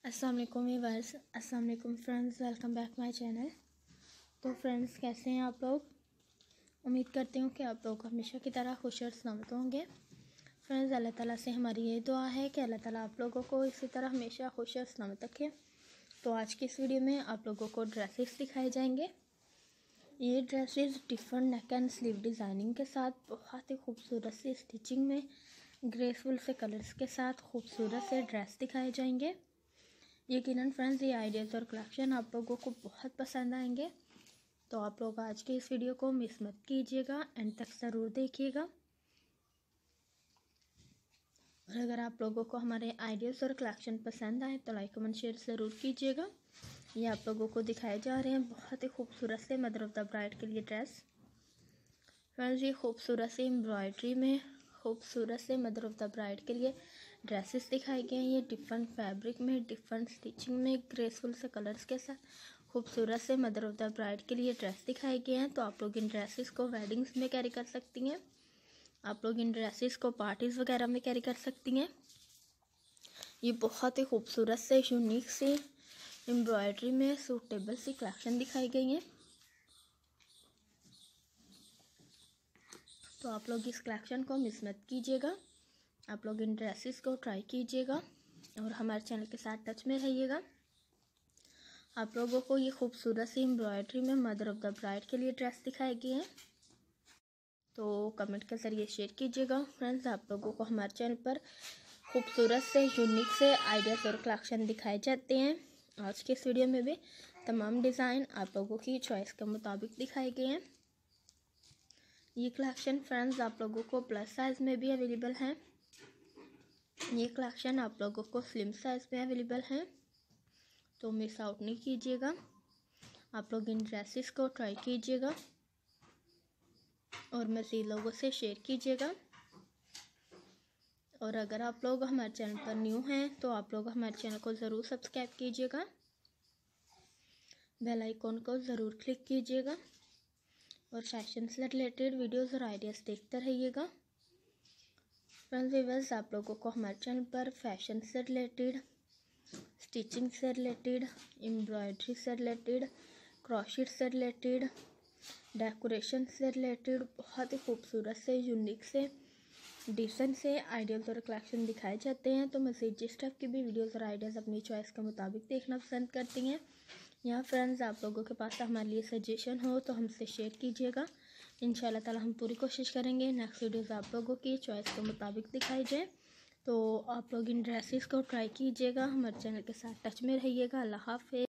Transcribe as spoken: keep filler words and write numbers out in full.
अस्सलाम वालेकुम व्यूअर्स, अस्सलाम वालेकुम friends, welcome back my channel. तो फ्रेंड्स, कैसे हैं आप लोग? उम्मीद करती हूँ कि आप लोग हमेशा की तरह खुश और सलामत होंगे। फ्रेंड्स, अल्लाह ताला से हमारी ये दुआ है कि अल्लाह ताला आप लोगों को इसी तरह हमेशा खुश और सलामत रखे। तो आज की इस वीडियो में आप लोगों को ड्रेसेस दिखाए जाएंगे। ये dresses different neck and sleeve designing के साथ बहुत ही खूबसूरत सी स्टिचिंग में ग्रेसफुल से कलर्स के साथ खूबसूरत से ड्रेस दिखाए जाएंगे। यकीनन फ्रेंड्स, ये आइडियाज़ और कलेक्शन आप लोगों को बहुत पसंद आएंगे। तो आप लोग आज की इस वीडियो को मिस मत कीजिएगा, एंड तक ज़रूर देखिएगा। और अगर आप लोगों को हमारे आइडियाज़ और कलेक्शन पसंद आए तो लाइक कमेंट शेयर ज़रूर कीजिएगा। ये आप लोगों को दिखाए जा रहे हैं बहुत ही खूबसूरत से मदर ऑफ द ब्राइड के लिए ड्रेस। फ्रेंड्स, ये खूबसूरत से एम्ब्रॉयडरी में खूबसूरत से मदर ऑफ द ब्राइड के लिए ड्रेसेस दिखाए गए हैं। ये डिफरेंट फैब्रिक में, डिफरेंट स्टिचिंग में, ग्रेसफुल से कलर्स के साथ खूबसूरत से मदर ऑफ द ब्राइड के लिए ड्रेस दिखाए गए हैं। तो आप लोग इन ड्रेसेस को वेडिंग्स में कैरी कर सकती हैं। आप लोग इन ड्रेसेस को पार्टीज़ वगैरह में कैरी कर सकती हैं। ये बहुत ही खूबसूरत से यूनिक से एम्ब्रॉयडरी में सूटेबल सी कलेक्शन दिखाई गई है। तो आप लोग इस कलेक्शन को मिस मत कीजिएगा। आप लोग इन ड्रेसेस को ट्राई कीजिएगा और हमारे चैनल के साथ टच में रहिएगा। आप लोगों को ये खूबसूरत सी एम्ब्रॉयडरी में मदर ऑफ द ब्राइड के लिए ड्रेस दिखाई गई है। तो कमेंट के ज़रिए शेयर कीजिएगा। फ्रेंड्स, आप लोगों को हमारे चैनल पर खूबसूरत से यूनिक से आइडियाज़ और कलेक्शन दिखाए जाते हैं। आज के इस वीडियो में भी तमाम डिज़ाइन आप लोगों की चॉइस के मुताबिक दिखाए गए हैं। ये कलेक्शन फ्रेंड्स आप लोगों को प्लस साइज़ में भी अवेलेबल है। ये कलेक्शन आप लोगों को स्लिम साइज़ में अवेलेबल है। तो मिस आउट नहीं कीजिएगा। आप लोग इन ड्रेसेस को ट्राई कीजिएगा और मज़ीद लोगों से शेयर कीजिएगा। और अगर आप लोग हमारे चैनल पर न्यू हैं तो आप लोग हमारे चैनल को ज़रूर सब्सक्राइब कीजिएगा, बेल आइकॉन को ज़रूर क्लिक कीजिएगा और फैशन से रिलेटेड वीडियोस और आइडियाज़ देखते रहिएगा। फ्रेंड्स व्यूअर्स, आप लोगों को हमारे चैनल पर फैशन से रिलेटेड, स्टिचिंग से रिलेटेड, एम्ब्रॉयडरी से रिलेटेड, क्रोशेट से रिलेटेड, डेकोरेशन से रिलेटेड बहुत ही खूबसूरत से यूनिक से डिसेंट से आइडियाज़ और कलेक्शन दिखाए जाते हैं। तो मज़ीद जिस टाइप की भी वीडियोस और आइडियाज़ अपनी चॉइस के मुताबिक देखना पसंद करती हैं, या फ्रेंड्स आप लोगों के पास हमारे लिए सजेशन हो तो हमसे शेयर कीजिएगा। इंशाल्लाह ताला हम पूरी कोशिश करेंगे नेक्स्ट वीडियोज़ आप लोगों की चॉइस के मुताबिक दिखाई जाए। तो आप लोग इन ड्रेसेस को ट्राई कीजिएगा, हमारे चैनल के साथ टच में रहिएगा। अल्लाह हाफ़िज़।